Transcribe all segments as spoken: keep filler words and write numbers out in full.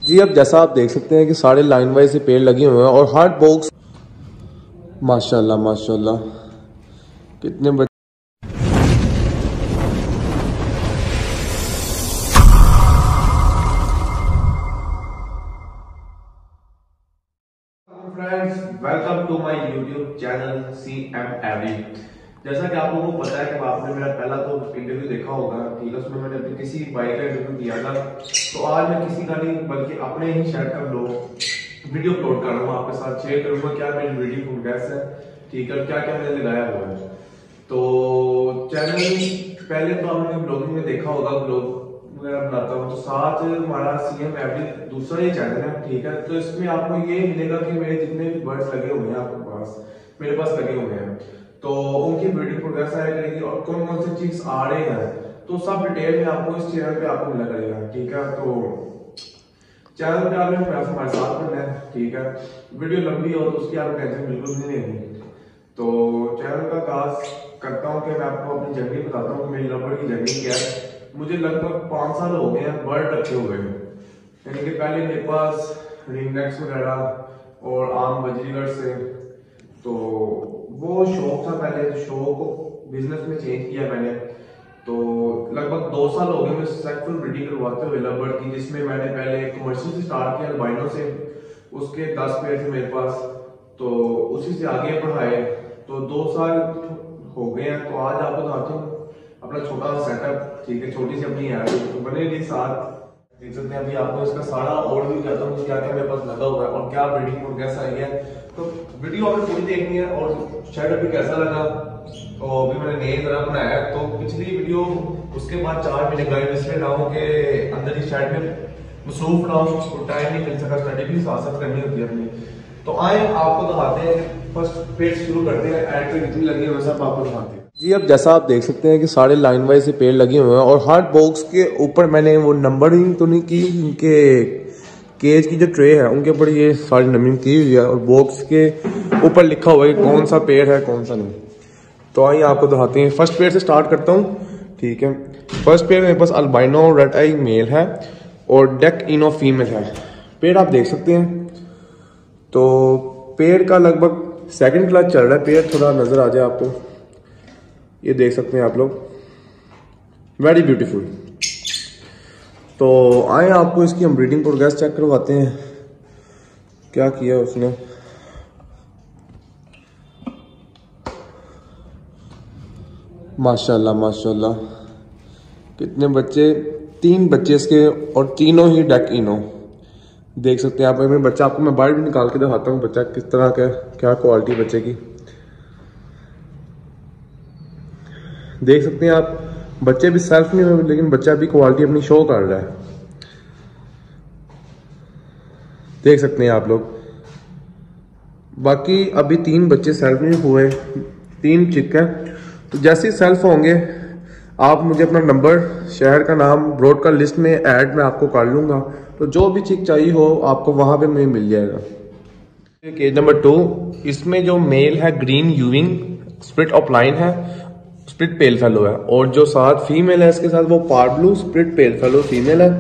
जी अब जैसा आप देख सकते हैं कि सारे लाइन वाइज से पेड़ लगे हुए हैं और हर बॉक्स माशाल्लाह माशाल्लाह कितने बच्चे। Friends welcome to my YouTube channel C M every. जैसा कि आप लोगों को पता है कि आपने मेरा पहला तो इंटरव्यू देखा होगा, ठीक है, उसमें मैंने अपनी किसी बाइक का इंटरव्यू दिया था। तो आज मैं किसी का नहीं बल्कि अपने ही शहर का लोग वीडियो अपलोड कर रहा हूँ, आपके साथ शेयर करूंगा क्या मेरी रीडिंग प्रोग्रेस है, ठीक है, क्या क्या मैंने लगाया हुआ है। तो चैनल पहले तो आपने ब्लॉगिंग में देखा होगा, ब्लॉग वगैरह बनाता हूँ, तो साथ हमारा सी एम एवरी दूसरा ही चैनल है, ठीक है। तो इसमें आपको ये मिलेगा कि मेरे जितने भी बर्ड्स लगे हुए हैं आपके पास, मेरे पास लगे हुए हैं, तो उनकी ब्रीडिंग प्रोग्रेस आया करेगी और कौन कौन से चीज आ रहे हैं, तो सब डिटेल में आपको इस चैनल पे आपको मिला करेगा, ठीक है। तो चैनल पे आपने पैसा हमारे साथ में है, ठीक है। वीडियो लंबी हो तो उसकी आपको टेंशन बिल्कुल नहीं लेनी। तो चैनल का आगाज करता हूँ कि मैं आपको अपनी जर्नी बताता हूँ कि मेरी लवर की जर्नी क्या है। मुझे लगभग पाँच साल हो गए हैं बर्ड रखे हुए हैं, यानी कि पहले मेरे पास रिंगनेक्स वगैरह और आम बजरीगढ़ से, तो वो शौक था पहले, शौक को बिजनेस में चेंज किया मैंने। तो लगभग दो साल हो गए मैं सक्सेसफुल ब्रीडिंग करवाते हुए लव बर्ड की, जिसमें मैंने पहले कमर्शियल से स्टार्ट किया अल्बाइनो से, उसके दस पेड़ थे मेरे पास, तो उसी से आगे बढ़ाए। तो दो साल हो गए हैं। तो आज आपको बताता हूँ अपना छोटा सा सेटअप, ठीक है, छोटी सी अपनी ऐड, तो बने रही साथ देख सकते हैं। अभी आपको इसका सारा ओवरव्यू करता हूँ क्या क्या मेरे पास लगा हुआ है और क्या ब्रीडिंग प्रोग्रेस आई है। तो वीडियो आपने पूरी देखनी है और शायद अभी कैसा लगा। तो अभी मैंने नए तरह बनाया, तो पिछली वीडियो उसके बाद चार महीने गए इसलिए ना हो के अंदर ही शायद में मसरूफ ना हो, तो टाइम नहीं मिल सका, स्टडी भी साथ साथ करनी होती है अपनी। तो आए आपको दिखाते हैं, फर्स्ट पेज शुरू करते हैं, एड पे जितनी लगी है सब आपको दिखाते हैं। जी अब जैसा आप देख सकते हैं कि सारे लाइन वाइज से पेड़ लगे हुए हैं और हर बॉक्स के ऊपर मैंने वो नंबरिंग तो नहीं की, इनके केज की जो ट्रे है उनके ऊपर ये सारी नंबरिंग की हुई है और बॉक्स के ऊपर लिखा हुआ है कौन सा पेड़ है कौन सा नहीं। तो आइए आपको दिखाते हैं, फर्स्ट पेड़ से स्टार्ट करता हूँ, ठीक है। फर्स्ट पेड़ मेरे पास अल्बाइनो रेड आई मेल है और डेक इनो फीमेल है। पेड़ आप देख सकते हैं। तो पेड़ का लगभग सेकंड क्लास चल रहा है, पेड़ थोड़ा नजर आ जाए आपको, ये देख सकते हैं आप लोग, वेरी ब्यूटीफुल। तो आए आपको इसकी हम ब्रीडिंग प्रोग्रेस चेक करवाते हैं, क्या किया उसने। माशाल्लाह माशाल्लाह कितने बच्चे, तीन बच्चे इसके और तीनों ही डेक इनो, देख सकते हैं आप। मेरे बच्चा आपको मैं बाहर भी निकाल के दिखाता हूँ बच्चा किस तरह का, क्या क्वालिटी बच्चे की देख सकते हैं आप। बच्चे भी सेल्फ नहीं हुए लेकिन बच्चा भी क्वालिटी अपनी शो कर रहा है, देख सकते हैं आप लोग। बाकी अभी तीन बच्चे सेल्फ नहीं हुए, तीन चिक है। तो जैसे ही सेल्फ होंगे आप मुझे अपना नंबर, शहर का नाम, ब्रॉड का लिस्ट में ऐड मैं आपको कर लूंगा, तो जो भी चिक चाहिए हो आपको वहां पे मुझे मिल जाएगा। केज नंबर टू, इसमें जो मेल है ग्रीन यूविंग स्प्लिट ऑफलाइन है, स्प्लिट पेल फेलो है, और जो साथ फीमेल है इसके साथ वो par blue split pale fallow female है।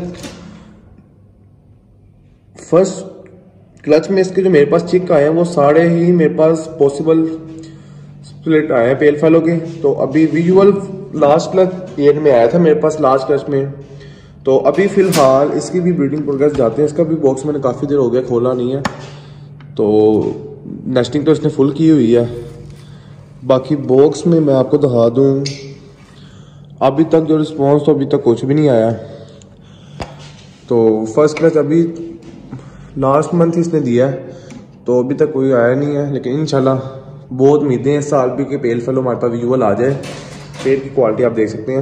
फर्स्ट क्लच में इसके जो मेरे पास चिक आए हैं वो सारे ही मेरे पास पॉसिबल स्प्लिट आए हैं पेल फेलो के। तो अभी विजुअल लास्ट क्लच एट में आया था मेरे पास, लास्ट क्लच में। तो अभी फिलहाल इसकी भी ब्रीडिंग प्रोग्रेस जाते हैं। इसका भी बॉक्स मैंने काफी देर हो गया खोला नहीं है, तो नेस्टिंग तो इसने फुल की हुई है। बाकी बॉक्स में मैं आपको दिखा दूं, अभी तक जो रिस्पॉन्स तो अभी तक कुछ भी नहीं आया। तो फर्स्ट क्लच अभी लास्ट मंथ इसने दिया है, तो अभी तक कोई आया नहीं है, लेकिन इंशाल्लाह बहुत उम्मीदें हैं इस साल भी कि पेल फेलो हमारे पास विजुअल आ जाए। पेड़ की क्वालिटी आप देख सकते हैं।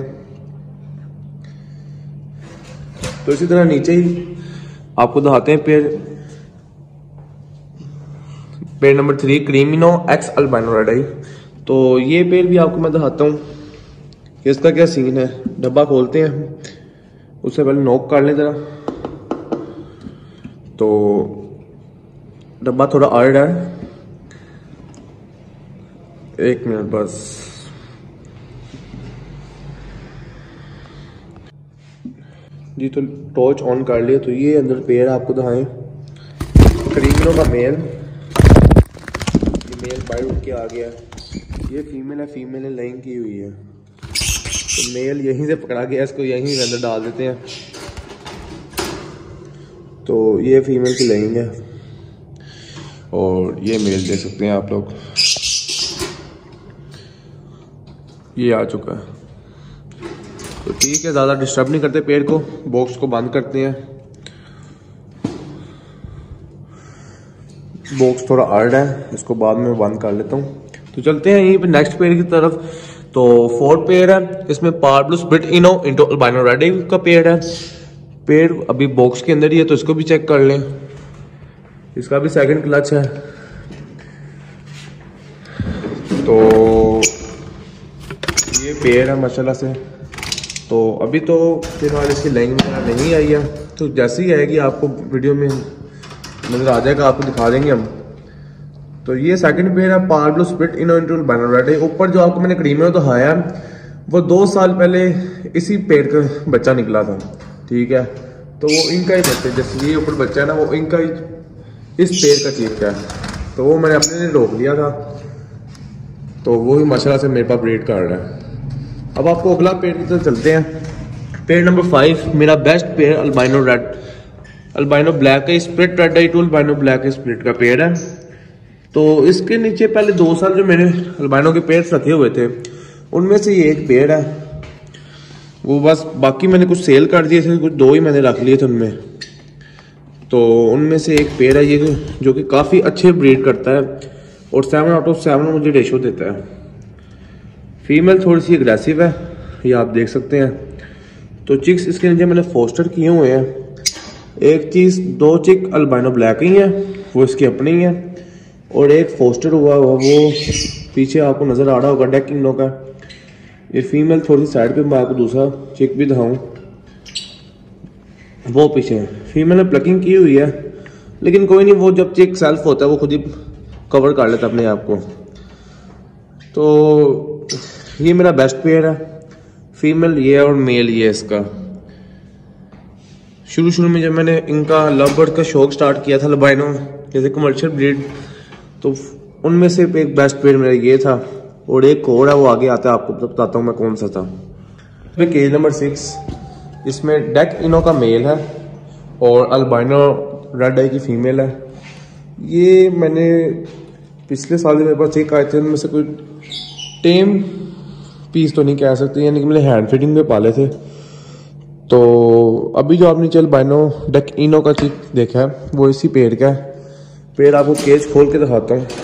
तो इसी तरह नीचे ही आपको दिखाते हैं pair, pair number three creamino x albino red eye. तो ये पेड़ भी आपको मैं दिखाता हूँ कि इसका क्या सीन है। डब्बा खोलते हैं, उससे पहले नॉक कर लें जरा। तो डब्बा थोड़ा हार्ड है, एक मिनट बस। जी तो टॉर्च ऑन कर लिया। तो ये अंदर पेड़ आपको दिखाएं, क्रीमिनो का मेल, ये मेल बाइट उठ के आ गया। ये फीमेल है, फीमेल ने लाइन की हुई है। तो मेल यहीं से पकड़ा गया, इसको यहीं अंदर डाल देते हैं। तो ये फीमेल की लाइन है और ये मेल देख सकते हैं आप लोग, ये आ चुका है। तो ठीक है, ज़्यादा डिस्टर्ब नहीं करते पेड़ को, बॉक्स को बंद करते हैं। बॉक्स थोड़ा हार्ड है, इसको बाद में बंद कर लेता हूँ। तो चलते हैं यहीं पे नेक्स्ट पेड़ की तरफ। तो फोर्थ पेड़ है, इसमें parblue split ino into albino red eye का पेड़ है। पेड़ अभी बॉक्स के अंदर ही है, तो इसको भी चेक कर लें। इसका भी सेकंड क्लच है। तो ये पेड़ है माशाल्लाह से। तो अभी तो फिलहाल इसकी लाइन नहीं आई है, तो जैसे ही आएगी आपको वीडियो में नजर आ जाएगा, आपको दिखा देंगे हम। तो ये सेकंड पेड़ है, parblue split ino into albino red eye. ऊपर जो आपको मैंने क्रीमिनो दिखाया वो दो साल पहले इसी पेड़ का बच्चा निकला था, ठीक है। तो वो इनका ही बच्चा, जैसे ये ऊपर बच्चा है ना, वो इनका ही इस पेड़ का चीज का है। तो वो मैंने अपने लिए रोक लिया था, तो वो भी माशाल्लाह से मेरे पास ब्रीड कर रहा है। अब आपको अगला पेड़ की तरफ चलते हैं। पेड़ नंबर फाइव, मेरा best pair albino red albino black का split red eye to albino black split का पेड़ है। तो इसके नीचे पहले दो साल जो मैंने अल्बाइनो के पेड़ रखे हुए थे, उनमें से ये एक पेड़ है। वो बस बाकी मैंने कुछ सेल कर दिए थे, कुछ दो ही मैंने रख लिए थे उनमें। तो उनमें से एक पेड़ है ये, जो कि काफ़ी अच्छे ब्रीड करता है और सेवन आउट ऑफ सेवन मुझे रेशो देता है। फीमेल थोड़ी सी अग्रेसिव है, ये आप देख सकते हैं। तो चिक्स इसके नीचे मैंने फोस्टर किए हुए हैं। एक चीज़, दो चिक अल्बाइनो ब्लैक ही है, वो इसकी अपनी ही है, और एक फोस्टर हुआ हुआ वो पीछे आपको नज़र आ रहा होगा डेक इनो का। ये फीमेल थोड़ी सी साइड पे, मैं आपको दूसरा चिक भी दिखाऊं, वो पीछे है। फीमेल ने प्लकिंग की हुई है, लेकिन कोई नहीं, वो जब चिक सेल्फ होता है वो खुद ही कवर कर लेता अपने आप को। तो ये मेरा बेस्ट पेयर है, फीमेल ये है और मेल ये है इसका। शुरू शुरू में जब मैंने इनका लव बर्ड का शौक स्टार्ट किया था अल्बाइनो जैसे कमर्शियल ब्रीड, तो उनमें से एक बेस्ट पेयर मेरा ये था, और एक और है वो आगे आता है, आपको बताता हूँ मैं कौन सा था। केज नंबर सिक्स, इसमें डेक इनो का मेल है और अल्बाइनो रेड आई की फीमेल है। ये मैंने पिछले साल मेरे पास एक आए थे, उनमें से कोई टेम पीस तो नहीं कह सकते, यानी कि मैंने हैंड फीडिंग में पाले थे। तो अभी जो आपने चल बाइनो डेक इनो का चीज देखा है वो इसी पेड़ का है। पेड़ आपको केज खोल के दिखाता हूँ।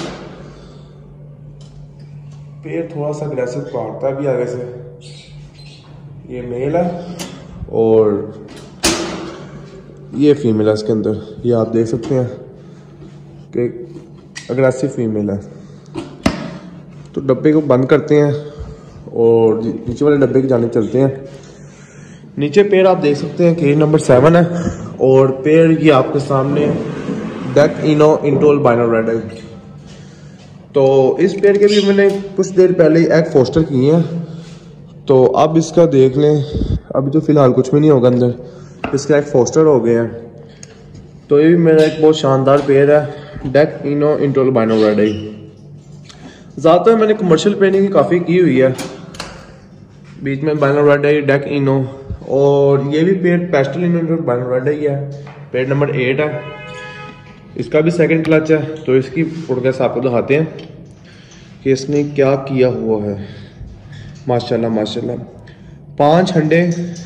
पेड़ थोड़ा सा अग्रेसिव काटता है भी आगे से। ये मेल है और ये फीमेल है इसके अंदर, ये आप देख सकते हैं कि अग्रेसिव फीमेल है। तो डब्बे को बंद करते हैं और नीचे वाले डब्बे की जाने चलते हैं। नीचे पेड़ आप देख सकते हैं केज नंबर सेवन है और पेड़ ये आपके सामने dec ino into albino red eye. तो इस पेड़ के भी मैंने कुछ देर पहले ही एग फोस्टर किए हैं। तो अब इसका देख लें, अभी तो फिलहाल कुछ भी नहीं होगा अंदर, इसका एग फोस्टर हो गए हैं। तो ये भी मेरा एक बहुत शानदार पेड़ है, dec ino into albino red eye. ज़्यादातर मैंने कमर्शियल पेयरिंग काफ़ी की हुई है, बीच में albino red eye, dec ino, और ये भी pair pastel ino into albino red eye है। पेड़ नंबर एट है, इसका भी सेकंड क्लच है। तो इसकी प्रोग्रेस आपको दिखाते हैं कि इसने क्या किया हुआ है। माशाल्लाह माशाल्लाह, पांच अंडे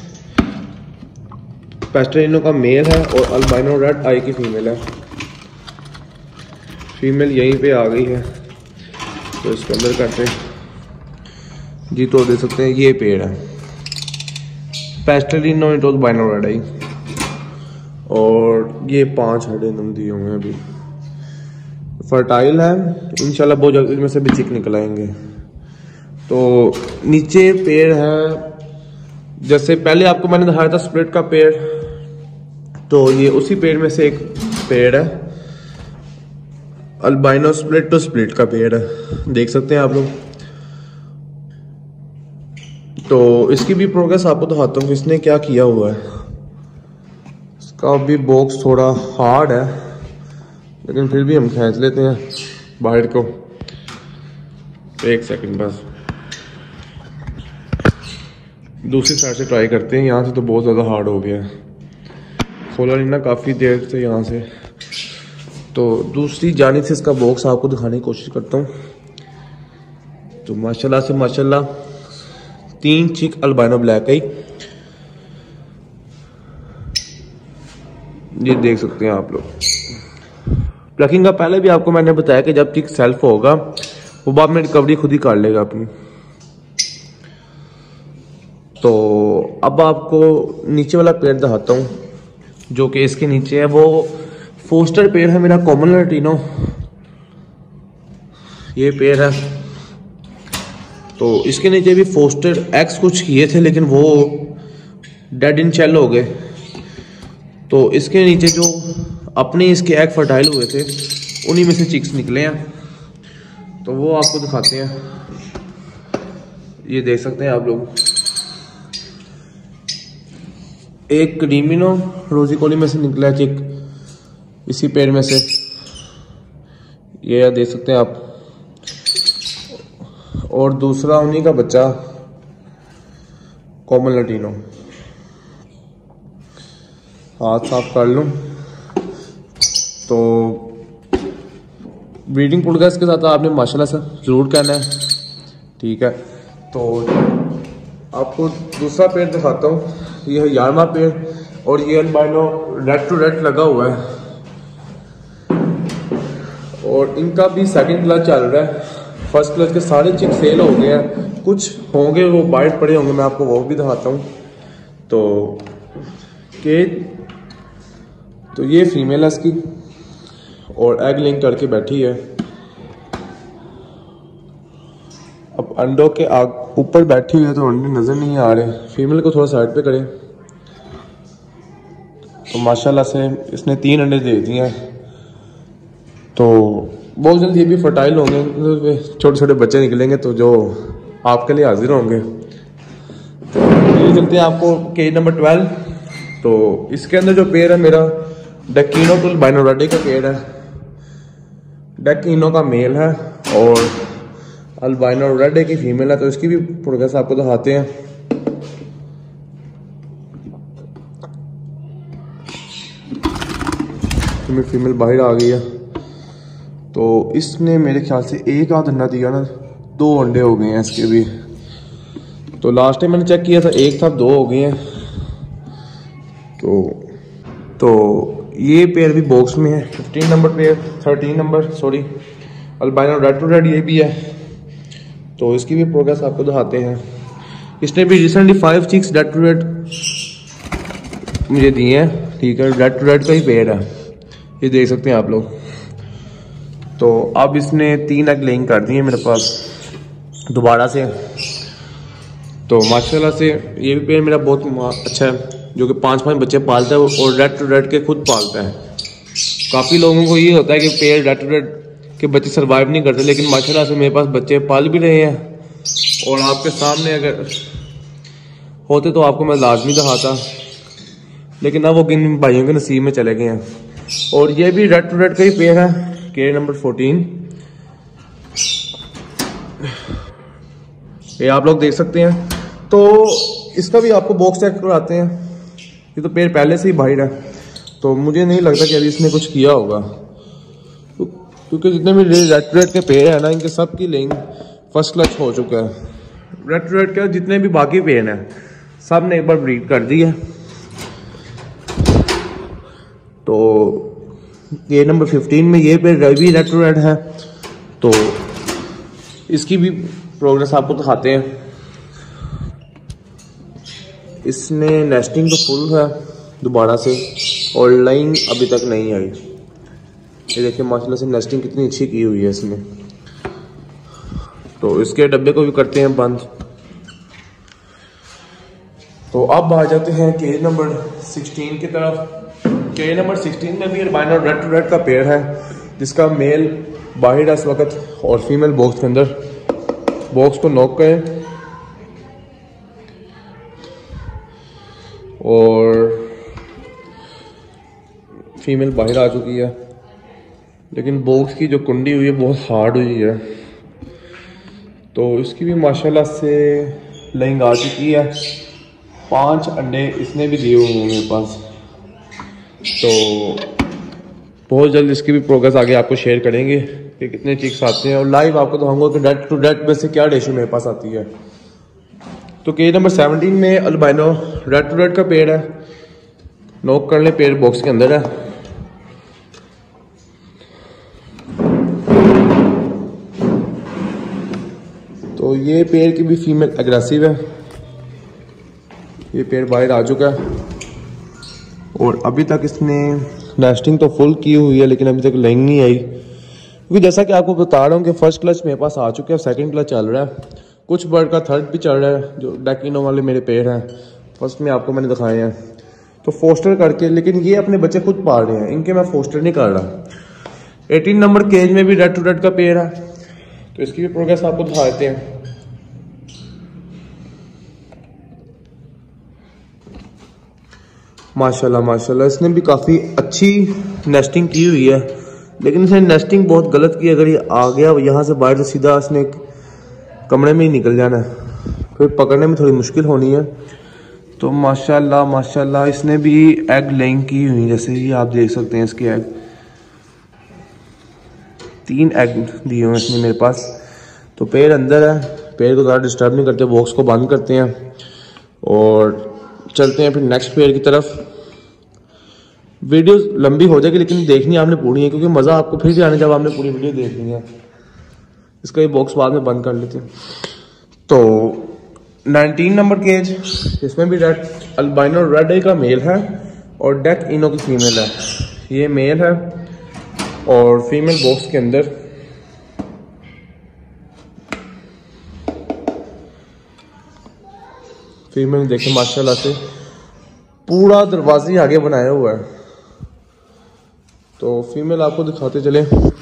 पेस्टल इनो का मेल है और अल्बाइनो रेड आई की फीमेल है। फीमेल यहीं पे आ गई है, तो इसके अंदर करते हैं जी। तो देख सकते हैं ये पेड़ है pastel ino into albino red eye, और ये पांच हड्डे नम दिए हुए हैं। अभी फर्टाइल है, इंशाल्लाह बहुत जल्द इनमें से भी चिक निकल आएंगे। तो नीचे पेड़ है, जैसे पहले आपको मैंने दिखाया था स्प्लिट का पेड़, तो ये उसी पेड़ में से एक पेड़ है, अल्बाइनो स्प्लिट तो स्प्लिट का पेड़ है, देख सकते हैं आप लोग। तो इसकी भी प्रोग्रेस आपको दिखाता हूँ कि इसने क्या किया हुआ है। इसका भी बॉक्स थोड़ा हार्ड है, लेकिन फिर भी हम खींच लेते हैं बाहर को। एक सेकंड बस, दूसरी साइड से ट्राई करते हैं। यहाँ से तो बहुत ज़्यादा हार्ड हो गया है, खोला नहीं ना काफ़ी देर से यहाँ से। तो दूसरी जानिब से इसका बॉक्स आपको दिखाने की कोशिश करता हूँ। तो माशाल्लाह से माशाल्लाह तीन चिक अल्बाइनो ब्लैक है, ये देख सकते हैं आप लोग। प्लकिंग का पहले भी आपको मैंने बताया कि जब चिक सेल्फ होगा वो बाद में रिकवरी खुद ही कर लेगा अपनी। तो अब आपको नीचे वाला पेड़ दिखाता हूँ, जो कि इसके नीचे है। वो फोस्टर पेड़ है मेरा कॉमन लैटिनो, ये पेड़ है। तो इसके नीचे भी फोस्टर एक्स कुछ किए थे, लेकिन वो डेड इन शेल हो गए। तो इसके नीचे जो अपने इसके एग फर्टाइल हुए थे, उन्हीं में से चिक्स निकले हैं। तो वो आपको दिखाते हैं, ये देख सकते हैं आप लोग। एक क्रीमिनो रोजिकोली में से निकला है चिक, इसी पेड़ में से, ये देख सकते हैं आप। और दूसरा उन्हीं का बच्चा कॉमन लैटिनो। हाथ साफ कर लूं तो ब्रीडिंग प्रोग्रेस के साथ आपने माशाल्लाह से ज़रूर कहना है, ठीक है। तो आपको दूसरा पेड़ दिखाता हूँ, ये है यारमा पेड़, और ये अल्बाइनो रेड टू रेड लगा हुआ है, और इनका भी सेकंड क्लच चल रहा है। फर्स्ट क्लच के सारे चिक सेल हो गए हैं, कुछ होंगे वो बाइट पड़े होंगे, मैं आपको वो भी दिखाता हूँ। तो के तो ये फीमेल है इसकी, और एग लिंक करके बैठी है। अब अंडों के आग ऊपर बैठी हुई है तो अंडे नज़र नहीं आ रहे। फीमेल को थोड़ा साइड पे करें। तो माशाल्लाह से इसने तीन अंडे दे दिए हैं। तो बहुत जल्द ये भी फर्टाइल होंगे, छोटे छोटे बच्चे निकलेंगे तो जो आपके लिए हाजिर होंगे। तो ये चलते हैं आपको केज नंबर ट्वेल्व। तो इसके अंदर जो पेड़ है मेरा डैकिनो टू अल्बाइनो रेड का पेड़ है। डैकिनो का मेल है और अल्बाइनो रेड की फीमेल है। तो इसकी भी प्रोग्रेस आपको दिखाते हैं। तो फीमेल बाहर आ गई है। तो इसने मेरे ख्याल से एक आध अंडा दिया ना, दो अंडे हो गए हैं इसके भी। तो लास्ट टाइम मैंने चेक किया था एक था, दो हो गए हैं। तो तो ये पेयर भी बॉक्स में है, fifteen number pair, thirteen number sorry albino red to red ये भी है। तो इसकी भी प्रोग्रेस आपको दिखाते हैं। इसने भी recently five chicks red to red मुझे दिए हैं, ठीक है। रेड टू रेड का ही पेयर है, ये देख सकते हैं आप लोग। तो अब इसने तीन एग लेइंग कर दी है मेरे पास दोबारा से। तो माशाल्लाह से ये भी पेयर मेरा बहुत अच्छा है, जो कि पांच पांच बच्चे पालता है और रेड टू रेड के खुद पालता है। काफ़ी लोगों को ये होता है कि पेयर रेड टू रेड के बच्चे सर्वाइव नहीं करते, लेकिन माशाल्लाह से मेरे पास बच्चे पाल भी रहे हैं। और आपके सामने अगर होते तो आपको मैं लाजमी दिखाता, लेकिन अब वो किन भाइयों के नसीब में चले गए हैं। और ये भी रेड टू रेड का ही पेयर है, के नंबर फोर्टीन। ये आप लोग देख सकते हैं। तो इसका भी आपको बॉक्स चेक कराते हैं। ये तो पेड़ पहले से ही बाहर है, तो मुझे नहीं लगता कि अभी इसने कुछ किया होगा, क्योंकि जितने भी रेड टू रेड के पेड़ है ना, इनके सब की लेइंग फर्स्ट क्लच हो चुका है। रेड टू रेड के जितने भी बाकी पेड़ हैं सब ने एक बार ब्रीड कर दी है। तो ये नंबर फिफ्टीन में ये पेड़ भी रेड टू रेड है। तो इसकी भी प्रोग्रेस आपको दिखाते हैं। इसने नेस्टिंग तो फुल है दोबारा से, और लाइन अभी तक नहीं आई। ये देखिए माशाल्लाह से नेस्टिंग कितनी अच्छी की हुई है इसमें। तो इसके डब्बे को भी करते हैं बंद। तो अब आ जाते हैं केज नंबर सिक्सटीन की तरफ। केज नंबर सिक्सटीन में भी अल्बाइनो रेड टू रेड का पेड़ है, जिसका मेल बाहर है इस वक्त और फीमेल बॉक्स के अंदर। बॉक्स को नॉक करें और फीमेल बाहर आ चुकी है, लेकिन बॉक्स की जो कुंडी हुई है बहुत हार्ड हुई है। तो इसकी भी माशाल्लाह से लेइंग आ चुकी है। पांच अंडे इसने भी दिए हुए हैं मेरे पास। तो बहुत जल्द इसकी भी प्रोग्रेस आगे आपको शेयर करेंगे कि कितने चिक्स आते हैं, और लाइव आपको दिखाऊंगा कि डेट टू डेट में से क्या रेशो मेरे पास आती है। तो केज नंबर सेवनटीन में अल्बाइनो रेड टू रेड का पेड़ है। नोक कर ले, पेड़ बॉक्स के अंदर है। तो ये पेड़ की भी फीमेल एग्रेसिव है। ये पेड़ बाहर आ चुका है और अभी तक इसने नेस्टिंग तो फुल की हुई है, लेकिन अभी तक लेंग नहीं आई। क्योंकि जैसा कि आपको बता रहा हूँ कि फर्स्ट क्लच मेरे पास आ चुका है, सेकंड क्लच चल रहा है, कुछ बर्ड का थर्ड भी चल रहा है। जो डेकिनो वाले मेरे पेड़ हैं फर्स्ट में आपको मैंने दिखाए हैं, तो फोस्टर करके, लेकिन ये अपने बच्चे खुद पाल रहे हैं, इनके मैं फोस्टर नहीं कर रहा। एटीन नंबर केज में भी रेड टू रेड का पेड़ है, तो इसकी भी प्रोग्रेस आपको दिखा देते हैं। माशाल्लाह माशाल्लाह इसने भी काफ़ी अच्छी नेस्टिंग की हुई है, लेकिन इसने नेस्टिंग बहुत गलत की। अगर ये आ गया यहाँ से बाहर तो सीधा इसने कमरे में ही निकल जाना है, फिर पकड़ने में थोड़ी मुश्किल होनी है। तो माशाल्लाह माशाल्लाह इसने भी एग लेइंग की हुई, जैसे ही आप देख सकते हैं इसके एग, तीन एग दिए हुए इसने मेरे पास। तो पेड़ अंदर है, पेड़ को ज़्यादा डिस्टर्ब नहीं करते, बॉक्स को बंद करते हैं और चलते हैं फिर नेक्स्ट पेड़ की तरफ। वीडियो लंबी हो जाएगी लेकिन देखनी आपने पूरी है, क्योंकि मज़ा आपको फिर भी आने जब आपने पूरी वीडियो देख ली है। इसका ये बॉक्स बाद में बंद कर लेते हैं। तो नाइनटीन नंबर केज, इसमें भी रेड अल्बाइनो रेड आई का मेल है और डेक इनो की फीमेल है। ये मेल है और फीमेल बॉक्स के अंदर। फीमेल देखें माशाल्लाह से पूरा दरवाजे आगे बनाया हुआ है। तो फीमेल आपको दिखाते चले।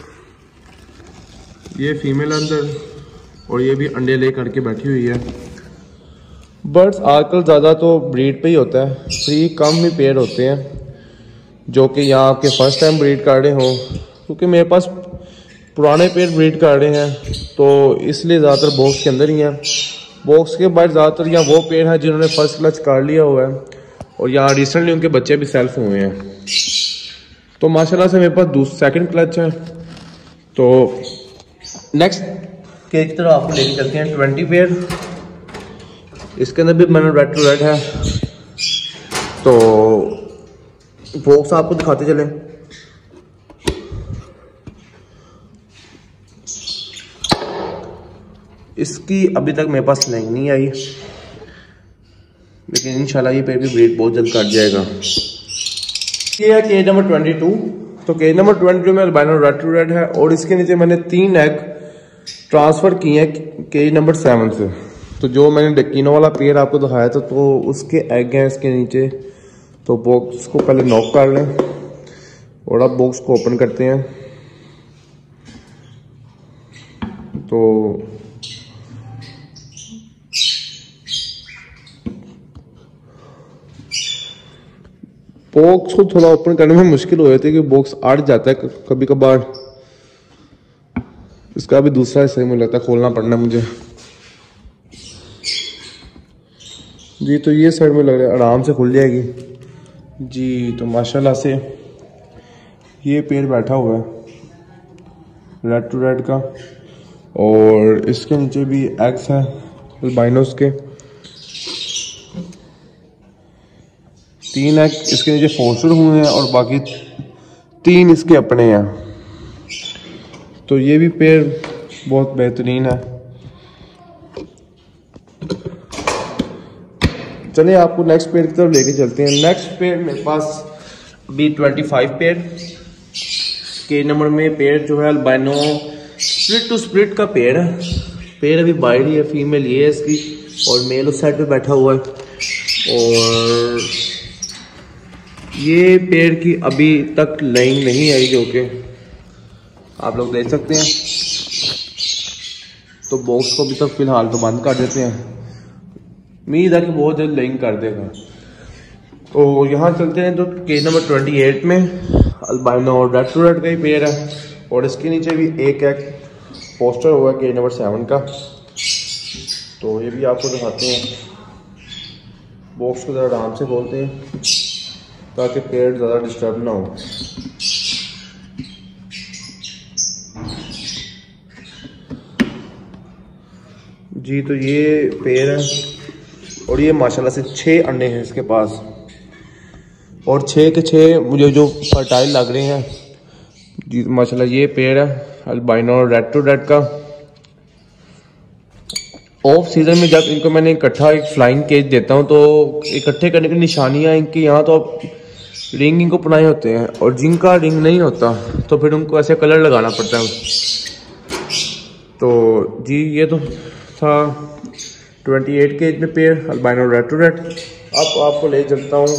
ये फीमेल अंदर और ये भी अंडे ले करके बैठी हुई है। बर्ड्स आजकल ज़्यादा तो ब्रीड पे ही होता है, फ्री कम ही पेड़ होते हैं जो कि यहाँ आपके फर्स्ट टाइम ब्रीड कर रहे हों। क्योंकि मेरे पास पुराने पेड़ ब्रीड कर रहे हैं, तो इसलिए ज़्यादातर बॉक्स के अंदर ही हैं। बॉक्स के बाहर ज़्यादातर यहाँ वो पेड़ हैं जिन्होंने फर्स्ट क्लच कर लिया हुआ है, और यहाँ रिसेंटली उनके बच्चे भी सेल्फ हुए हैं। तो माशाल्लाह से मेरे पास दूसरा सेकंड क्लच है। तो नेक्स्ट केज की तरफ आपको लेके चलते हैं। ट्वेंटी पेड़, इसके अंदर भी मैंने रेड टू रेड है। तो बॉक्स आपको दिखाते चले। इसकी अभी तक मेरे पास लेंग नहीं आई, लेकिन इंशाल्लाह ये पे भी ब्रीड बहुत जल्द काट जाएगा। ये है केज नंबर ट्वेंटी टू। तो केज नंबर ट्वेंटी टू में अल्बाइनो रेड टू रेड है और इसके नीचे मैंने तीन एग ट्रांसफर किए हैं केज नंबर सेवन से। तो जो मैंने डेकिनो वाला पेड़ आपको दिखाया था, तो उसके एग हैं इसके नीचे। तो बॉक्स को पहले नॉक कर लें और अब बॉक्स को ओपन करते हैं। तो बॉक्स को थोड़ा ओपन करने में मुश्किल हो जाती है कि बॉक्स अड़ जाता है कभी कभार। इसका भी दूसरा हिस्सा मुझे लगता है खोलना पड़ना मुझे जी। तो ये साइड में लग रहा है आराम से खुल जाएगी जी। तो माशाल्लाह से ये पेड़ बैठा हुआ है रेड टू रेड का, और इसके नीचे भी एग्स हैं अल्बाइनोस के। तीन एग इसके नीचे फोस्टर हुए हैं और बाकी तीन इसके अपने हैं। तो ये भी पेड़ बहुत बेहतरीन है। चलिए आपको नेक्स्ट पेड़ की तरफ लेके चलते हैं। नेक्स्ट पेड़ मेरे पास अभी ट्वेंटी फाइव पेड़ के नंबर में पेड़ जो है अल्बाइनो स्प्लिट टू स्प्लिट का पेड़ है। पेड़ अभी बाइड ही है, फीमेल ये है इसकी और मेल उस साइड पे बैठा हुआ है। और ये पेड़ की अभी तक लाइन नहीं आई, जो कि आप लोग देख सकते हैं। तो बॉक्स को भी तक तो फिलहाल तो बंद कर देते हैं। उम्मीद है कि बहुत जल्द लाइन कर देगा। तो यहाँ चलते हैं तो केज नंबर ट्वेंटी एट में अल्बाइनो और रेड टू रेड का ही पेयर है, और इसके नीचे भी एक एक पोस्टर हुआ है केज नंबर सेवन का। तो ये भी आपको दिखाते हैं। बॉक्स को ज़रा आराम से खोलते हैं ताकि पेड़ ज़्यादा डिस्टर्ब ना हो। जी तो ये पेड़ है, और ये माशाल्लाह से छः अंडे हैं इसके पास, और छः के छः मुझे जो फर्टाइल लग रहे हैं जी माशाल्लाह। ये पेड़ है अल्बाइनो रेड टू रेड का। ऑफ सीजन में जब इनको मैंने इकट्ठा एक फ्लाइंग केज देता हूँ तो इकट्ठे करने की निशानियाँ इनकी यहाँ तो अब रिंग इनको पुनाए होते हैं, और जिनका रिंग नहीं होता तो फिर उनको ऐसे कलर लगाना पड़ता है। तो जी ये तो था अट्ठाईस केज में पेड़ अल्बाइनो रेड टू रेड। अब आपको ले चलता हूँ,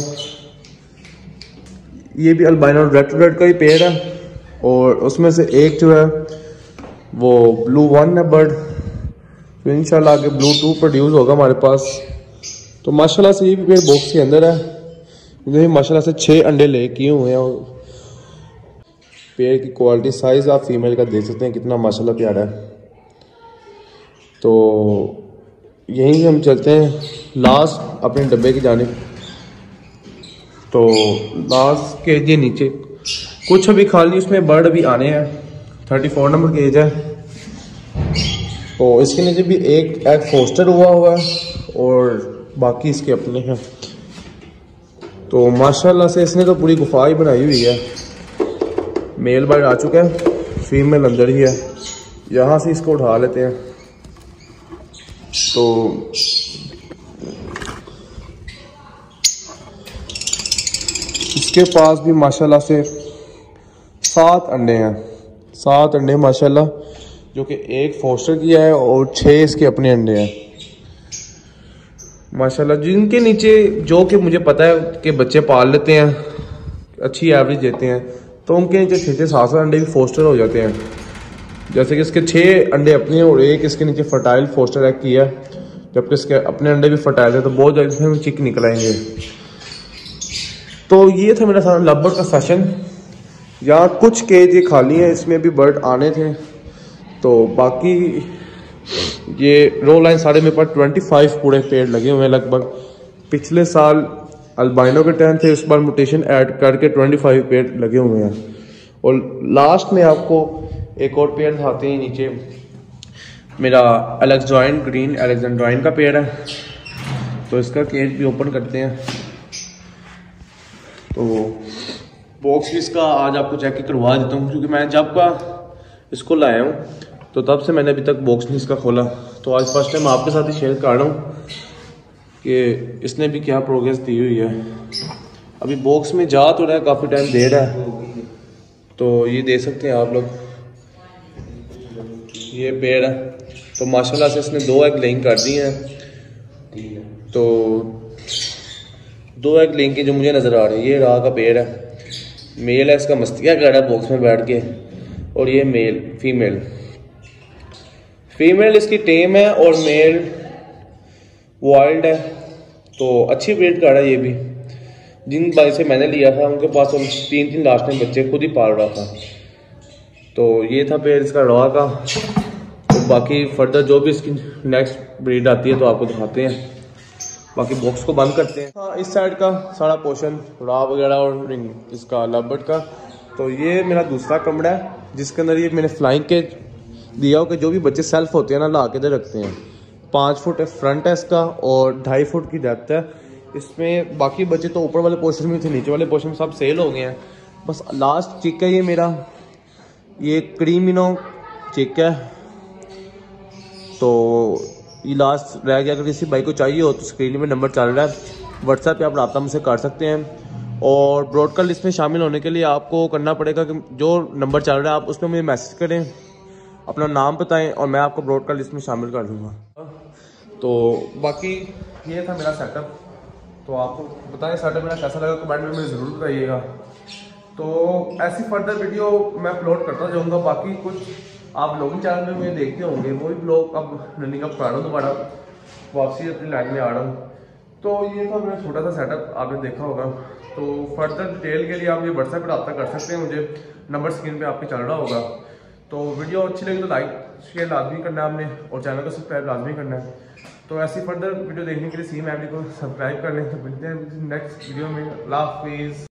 ये भी अल्बाइनो रेड टू रेड का ही पेड़ है, और उसमें से एक जो है वो ब्लू वन है बर्ड, तो इंशाल्लाह आगे ब्लू टू प्रोड्यूस होगा हमारे पास। तो माशाल्लाह से ये भी पेड़ बॉक्स के अंदर है। ये माशाल्लाह से छः अंडे ले किए हुए हैं, और पेड़ की क्वालिटी साइज आप फीमेल का देख सकते हैं कितना माशाल्लाह प्यारा है। तो यहीं से हम चलते हैं लास्ट अपने डब्बे की जानिब। तो लास्ट केज ये नीचे कुछ अभी खाली उसमें बर्ड भी आने हैं। थर्टी फोर नंबर केज है, तो इसके नीचे भी एक एग फोस्टर हुआ हुआ है, और बाकी इसके अपने हैं। तो माशाल्लाह से इसने तो पूरी गुफा ही बनाई हुई है। मेल बर्ड आ चुका है, फीमेल अंदर ही है। यहाँ से इसको उठा लेते हैं। तो इसके पास भी माशाल्लाह से सात अंडे हैं, सात अंडे माशाल्लाह, जो कि एक फोस्टर किया है और छः इसके अपने अंडे हैं माशाल्लाह। जिनके नीचे जो कि मुझे पता है कि बच्चे पाल लेते हैं, अच्छी एवरेज देते हैं, तो उनके नीचे छः छः सात सात अंडे भी फोस्टर हो जाते हैं। जैसे कि इसके छः अंडे अपने और एक इसके नीचे फर्टाइल फोस्टर एग किया, जबकि इसके अपने अंडे भी फर्टाइल है, तो बहुत जल्दी इसमें चिक निकल आएंगे। तो ये था मेरा सारा लव बर्ड का सेशन। यहाँ कुछ केज ये खाली हैं, इसमें भी बर्ड आने थे। तो बाकी ये रो लाइन साढ़े मेरे पास ट्वेंटी फाइव पूरे पेड़ लगे हुए हैं लगभग। पिछले साल अल्बाइनो के टाइम थे, इस बार म्यूटेशन ऐड करके ट्वेंटी फाइव पेड़ लगे हुए हैं। और लास्ट में आपको एक और पेड़ दिखाते हैं। नीचे मेरा अलेक्जेंड्राइन ग्रीन अलेक्जेंड्राइन का पेड़ है, तो इसका केज भी ओपन करते हैं। तो बॉक्स भी इसका आज आपको चेक करवा देता हूँ, क्योंकि मैं जब का इसको लाया हूँ तो तब से मैंने अभी तक बॉक्स नहीं इसका खोला। तो आज फर्स्ट टाइम आपके साथ ही शेयर कर रहा हूँ कि इसने भी क्या प्रोग्रेस दी हुई है। अभी बॉक्स में जा तो रहा है, काफ़ी टाइम दे रहा है, तो ये दे सकते हैं आप लोग। ये पेड़ है, तो माशाल्लाह से इसने दो एग लेइंग कर दी हैं। तो दो एग लेइंग के जो मुझे नज़र आ रही है, ये राह का पेड़ है। मेल है, इसका मस्तियाँ कर रहा है बॉक्स में बैठ के, और ये मेल फीमेल फीमेल इसकी टेम है, और मेल वाइल्ड है। तो अच्छी ब्रीड का है ये भी। जिन भाई से मैंने लिया था उनके पास तो तीन तीन लास्ट में बच्चे खुद ही पाल रहा था। तो ये था पेड़ इसका रॉ का। तो बाकी फर्दर जो भी इसकी नेक्स्ट ब्रीड आती है तो आपको दिखाते हैं। बाकी बॉक्स को बंद करते हैं। हाँ, इस साइड का सारा पोर्शन रॉ वगैरह और रिंग इसका लव बर्ड का। तो ये मेरा दूसरा कमरा है, जिसके अंदर ये मैंने फ्लाइंग के दिया हो कि जो भी बच्चे सेल्फ होते हैं ना, ला के दे रखते हैं। पाँच फुट फ्रंट है इसका, और ढाई फुट की डेप्थ है इसमें। बाकी बच्चे तो ऊपर वाले पोर्शन में थे, नीचे वाले पोर्शन में सब सेल हो गए हैं। बस लास्ट चिक है ये मेरा, ये क्रीमिनो चिक है। तो ये लास्ट रह गया। अगर किसी भाई को चाहिए हो तो स्क्रीन में नंबर चल रहा है, व्हाट्सएप पे आप रब्ता मुझसे कर सकते हैं। और ब्रॉडकास्ट लिस्ट में शामिल होने के लिए आपको करना पड़ेगा कि जो नंबर चल रहा है आप उस पर मुझे मैसेज करें, अपना नाम बताएं, और मैं आपको ब्रॉडकास्ट लिस्ट में शामिल कर दूँगा। तो बाकी ये था मेरा सेटअप। तो आपको बताएं सेटअप मेरा कैसा लगा, कमेंट में मुझे ज़रूर बताइएगा। तो ऐसी फर्दर वीडियो मैं अपलोड करता जाऊँगा। बाकी कुछ आप लोग चैनल में मुझे देखते होंगे, वो भी ब्लॉग अब रनिंग अप कर रहा हूँ, दोबारा वापसी अपनी लाइन में आ रहा हूँ। तो ये था मेरा छोटा सा सेटअप, आपने देखा होगा। तो फर्दर डिटेल के लिए आप ये व्हाट्सएप पर रब्ता कर सकते हैं, मुझे नंबर स्क्रीन पे आपके चल रहा होगा। तो वीडियो अच्छी लगी तो लाइक शेयर लाजमी करना है आपने, और चैनल को सब्सक्राइब लाजमी करना है। तो ऐसी फर्दर वीडियो देखने के लिए सी एम एवरी को सब्सक्राइब कर लें। तो मिलते हैं नेक्स्ट वीडियो में। अल्लाह हाफिज़।